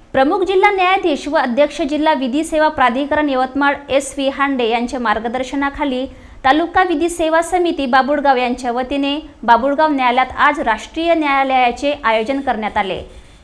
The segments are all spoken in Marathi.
प्रमुख जिल्हा न्यायाधीश व अध्यक्ष जिल्हा विधी सेवा प्राधिकरण यवतमाळ SV हांडे यांच्या मार्गदर्शनाखाली तालुका विधी सेवा समिती बाबुळगाव यांच्या वतीने बाबुळगाव न्यायालयात आज राष्ट्रीय न्यायालयाचे आयोजन करण्यात आले।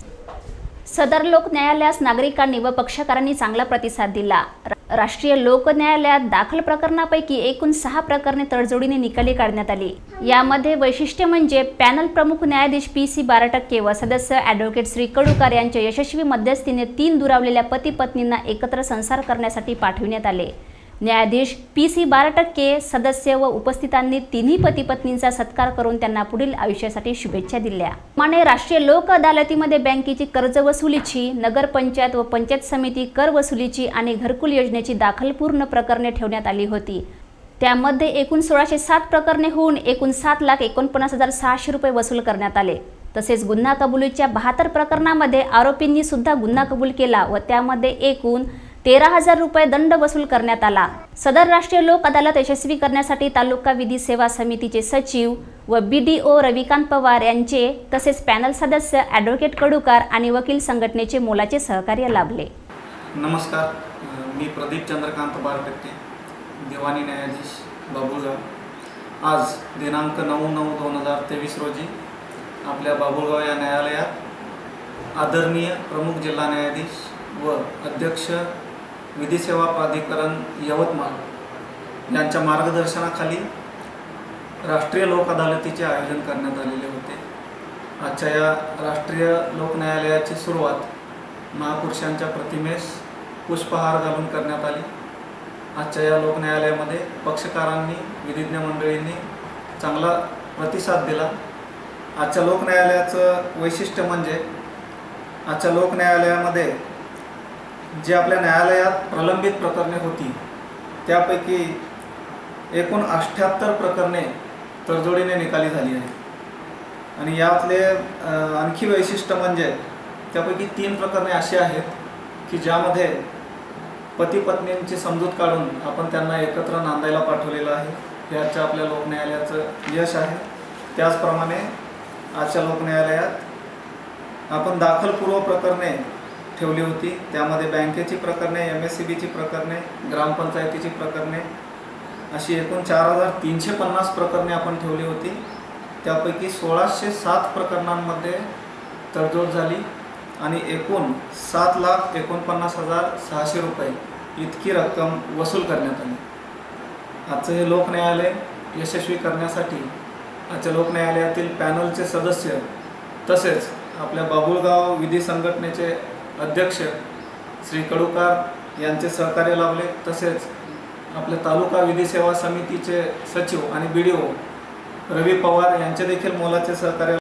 सदर लोक न्यायालयास नागरिकांनी व पक्षकारांनी चांगला प्रतिसाद दिला। राष्ट्रीय लोक न्यायालयात दाखल प्रकरणापैकी एकूण 6 प्रकरणे तडजोडीने निकाली काढण्यात आली। यामध्ये वैशिष्ट्य म्हणजे पॅनल प्रमुख न्यायाधीश PC 12% व सदस्य ॲडव्होकेट श्री कडूकार यांच्या यशस्वी मध्यस्थीने 3 दुरावलेल्या पती पत्नींना एकत्र संसार करण्यासाठी पाठविण्यात आले। न्यायाधीश PC 12% सदस्य व उपस्थितांनी तिन्ही पती पत्नींचा सत्कार करून त्यांना पुढील आयुष्यासाठी शुभेच्छा दिल्या। माने राष्ट्रीय लोक अदालतीमध्ये बँकेची कर्ज वसुलीची, नगर पंचायत व पंचायत समिती कर वसुलीची आणि घरकुल योजनेची दाखल पूर्ण प्रकरणे ठेवण्यात आली होती। त्यामध्ये एकूण 1607 प्रकरणे होऊन एकूण 7,49,600 रुपये वसूल करण्यात आले। तसेच गुन्हा कबुलीच्या 72 प्रकरणामध्ये आरोपींनी सुद्धा गुन्हा कबूल केला व त्यामध्ये एकूण 13,000 रुपये दंड वसूल करण्यात आला। सदर राष्ट्रीय लोक अदालत यशस्वी करण्यासाठी तालुका विधी सेवा समितीचे सचिव व BDO रविकांत पवार यांचे तसेच पॅनल सदस्य ॲडव्होकेट कडूकार आणि वकील संघटनेचे मोलाचे सहकार्य लाभले। नमस्कार, मी प्रदीप चंद्रकांत 12%, दिवाणी न्यायाधीश बाबुळगाव। आज दिनांक 9/9/2023 रोजी आपल्या बाबुळगाव या न्यायालयात आदरणीय प्रमुख जिल्हा न्यायाधीश व अध्यक्ष विधी सेवा प्राधिकरण यवतमाळ यांच्या मार्गदर्शनाखाली राष्ट्रीय लोक अदालतीचे आयोजन करण्यात आलेले होते। आजच्या या राष्ट्रीय लोक न्यायालयाची सुरुवात महापुरुषांच्या प्रतिमेस पुष्पहार घालून करण्यात आली। आजच्या या लोक न्यायालयामध्ये पक्षकारांनी, विधिज्ञ मंडळींनी चांगला प्रतिसाद दिला। आजच्या लोक न्यायालयाचं वैशिष्ट्य म्हणजे आजच्या लोक न्यायालयामध्ये जे आपल्या न्यायालयात प्रलंबित प्रकरणे होती त्यापैकी एकूण 78 प्रकरणे तडजोडीने निकाली झाली आहेत। आणि यातले आणखी वैशिष्ट्य म्हणजे त्यापैकी 3 प्रकरणे अशी आहेत की ज्यामध्ये पती पत्नींची समजूत काढून आपण त्यांना एकत्र नांदायला पाठवलेलं आहे। हे आजच्या आपल्या लोक न्यायालयाचं यश आहे। त्याचप्रमाणे आजच्या लोक न्यायालयात आपण दाखलपूर्व प्रकरणे ठेवली होती। त्यामध्ये बँकेची प्रकरणे, MSCBची प्रकरणे, ग्रामपंचायतीची प्रकरणे अशी एकूण 4,350 प्रकरणे आपण ठेवली होती। त्यापैकी 1607 प्रकरणांमध्ये तडजोड झाली आणि एकूण 7,49,600 रुपये इतकी रक्कम वसूल करण्यात आली। आजचं हे लोक न्यायालय यशस्वी करण्यासाठी आजच्या लोक न्यायालयातील पॅनलचे सदस्य तसेच आपल्या बाबुळगाव विधी संघटनेचे अध्यक्ष श्री कडूकार यांचे सहकार्य लाभले। तसेच आपल्या तालुका विधी सेवा समितीचे सचिव आणि BDO रवी पवार यांचे देखील मोलाचे सहकार्य